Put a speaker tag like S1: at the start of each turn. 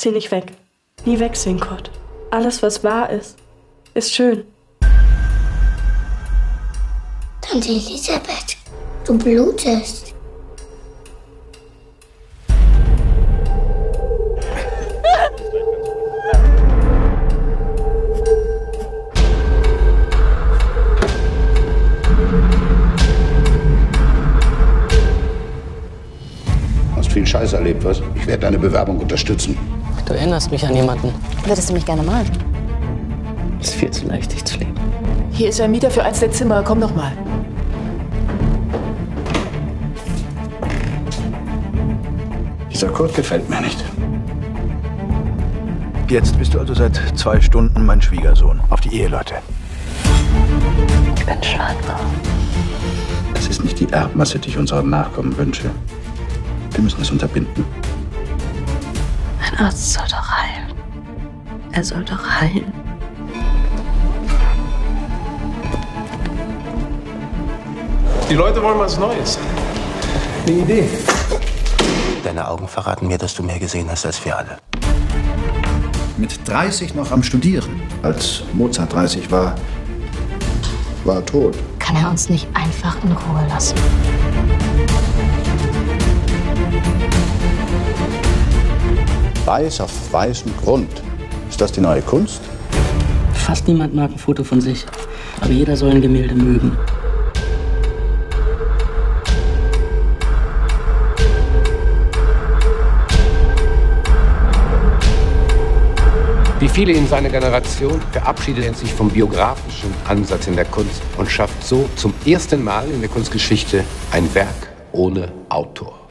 S1: Zieh nicht weg. Nie wegsehen, Kurt. Alles, was wahr ist schön.
S2: Tante Elisabeth, du blutest.
S3: Hast viel Scheiß erlebt, was? Ich werde deine Bewerbung unterstützen.
S4: Du erinnerst mich an jemanden.
S5: Würdest du mich gerne malen?
S4: Ist viel zu leicht, dich zu lieben.
S6: Hier ist ein Mieter für eins der Zimmer. Komm noch mal.
S3: Dieser Kurt gefällt mir nicht.
S7: Jetzt bist du also seit 2 Stunden mein Schwiegersohn. Auf die Eheleute.
S4: Ich bin schwanger.
S3: Das ist nicht die Erbmasse, die ich unseren Nachkommen wünsche. Wir müssen es unterbinden.
S5: Ein Arzt soll doch heilen. Er soll doch heilen.
S8: Die Leute wollen was Neues. Eine Idee.
S9: Deine Augen verraten mir, dass du mehr gesehen hast als wir alle.
S3: Mit 30 noch am Studieren. Als Mozart 30 war er tot.
S5: Kann er uns nicht einfach in Ruhe lassen?
S3: Weiß auf weißem Grund. Ist das die neue Kunst?
S4: Fast niemand mag ein Foto von sich. Aber jeder soll ein Gemälde mögen.
S10: Wie viele in seiner Generation verabschiedet er sich vom biografischen Ansatz in der Kunst und schafft so zum ersten Mal in der Kunstgeschichte ein Werk ohne Autor.